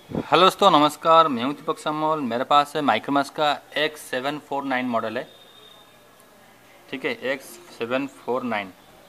Hello दोस्तों, नमस्कार। मैं हूं दीपक समोल। मेरे पास है माइक्रोमैक्स का X749 मॉडल है। ठीक है, X749।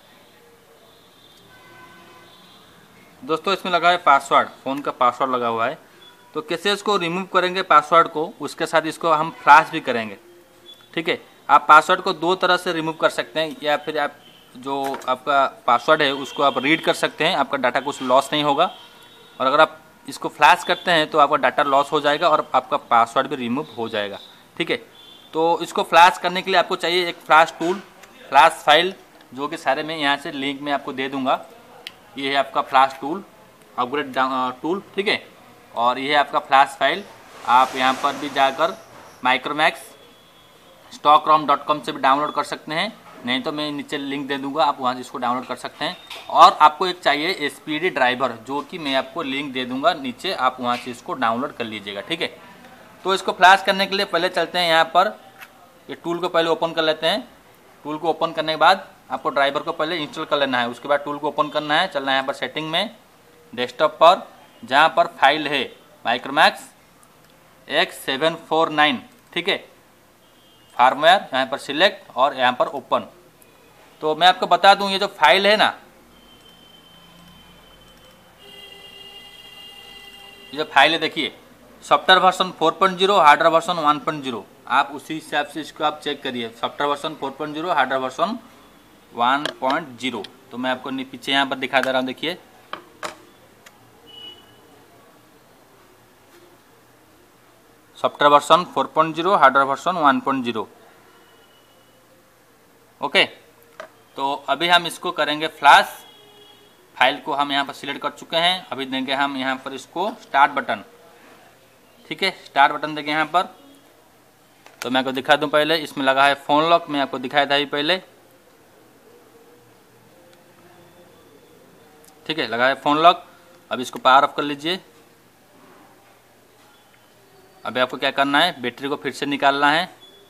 दोस्तों इसमें लगा है पासवर्ड, फ़ोन का पासवर्ड लगा हुआ है। तो कैसे इसको रिमूव करेंगे पासवर्ड को, उसके साथ इसको हम फ्लैश भी करेंगे। ठीक है, आप पासवर्ड को दो तरह से रिमूव कर सकते हैं, या फिर आप जो आपका पासवर्ड है उसको आप रीड कर सकते हैं, आपका डाटा कुछ लॉस नहीं होगा। और अगर आप इसको फ्लैश करते हैं तो आपका डाटा लॉस हो जाएगा और आपका पासवर्ड भी रिमूव हो जाएगा। ठीक है, तो इसको फ्लैश करने के लिए आपको चाहिए एक फ्लैश टूल, फ्लैश फाइल, जो कि सारे मैं यहाँ से लिंक में आपको दे दूंगा। ये है आपका फ्लैश टूल, अपग्रेड टूल। ठीक है, और ये है आपका फ्लैश फाइल। आप यहाँ पर भी जाकर माइक्रोमैक्स stockrom.com से भी डाउनलोड कर सकते हैं, नहीं तो मैं नीचे लिंक दे दूंगा, आप वहाँ से इसको डाउनलोड कर सकते हैं। और आपको एक चाहिए एसपीडी ड्राइवर, जो कि मैं आपको लिंक दे दूंगा नीचे, आप वहाँ से इसको डाउनलोड कर लीजिएगा। ठीक है, तो इसको फ्लैश करने के लिए पहले चलते हैं यहाँ पर, ये टूल को पहले ओपन कर लेते हैं। टूल को ओपन करने के बाद आपको ड्राइवर को पहले इंस्टॉल कर लेना है, उसके बाद टूल को ओपन करना है। चलना है यहाँ पर सेटिंग में, डेस्कटॉप पर, जहाँ पर फाइल है माइक्रोमैक्स X749। ठीक है, फार्मवेयर यहाँ पर सिलेक्ट और यहाँ पर ओपन। तो मैं आपको बता दूं, ये जो फाइल है ना, ये जो फाइल है देखिए, सॉफ्टवेयर वर्जन 4.0, हार्डवेयर वर्जन 1.0। आप उसी हिसाब से इसको आप चेक करिए, सॉफ्टवेयर वर्जन 4.0, हार्डवेयर वर्जन 1.0। तो मैं आपको पीछे यहाँ पर दिखा दे रहा हूँ, देखिए software version 4.0, hardware version 1.0। Okay, तो अभी हम इसको करेंगे फ्लैश। फाइल को हम यहाँ पर सिलेक्ट कर चुके हैं, अभी देंगे हम यहाँ पर इसको स्टार्ट बटन। ठीक है, स्टार्ट बटन देंगे यहाँ पर। तो मैं आपको दिखा दूं, पहले इसमें लगा है फोन लॉक, मैं आपको दिखाया था अभी पहले। ठीक है, लगा है फोन लॉक। अब इसको पावर ऑफ कर लीजिए। अभी आपको क्या करना है, बैटरी को फिर से निकालना है।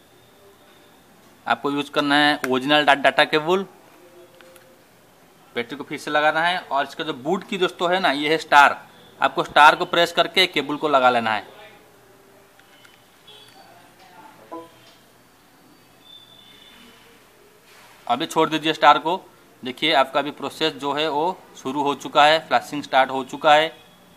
आपको यूज करना है ओरिजिनल डाटा केबल। बैटरी को फिर से लगाना है, और इसका जो बूट की दोस्तों है ना, ये है स्टार। आपको स्टार को प्रेस करके केबल को लगा लेना है। अभी छोड़ दीजिए स्टार को। देखिए आपका अभी प्रोसेस जो है वो शुरू हो चुका है, फ्लैशिंग स्टार्ट हो चुका है।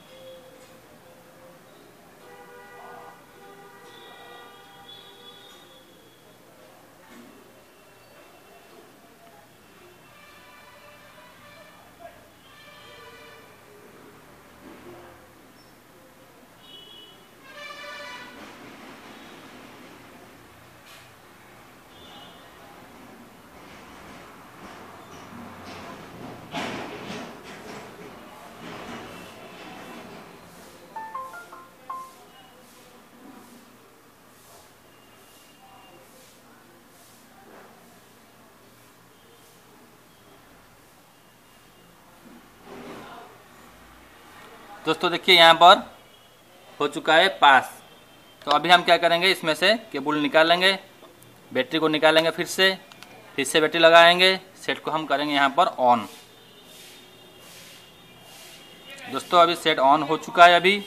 दोस्तों देखिए यहाँ पर हो चुका है पास। तो अभी हम क्या करेंगे, इसमें से केबल निकालेंगे, बैटरी को निकालेंगे, फिर से बैटरी लगाएंगे, सेट को हम करेंगे यहाँ पर ऑन। दोस्तों अभी सेट ऑन हो चुका है अभी।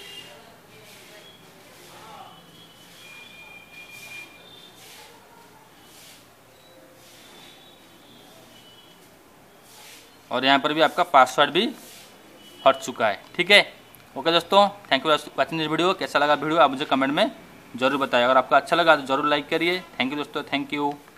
और यहाँ पर भी आपका पासवर्ड भी हट चुका है। ठीक है, ओके दोस्तों, thank you watching this video. कैसा लगा वीडियो आप मुझे कमेंट में जरूर बताइए। अगर आपको अच्छा लगा तो जरूर लाइक करिए। थैंक यू दोस्तों, थैंक यू।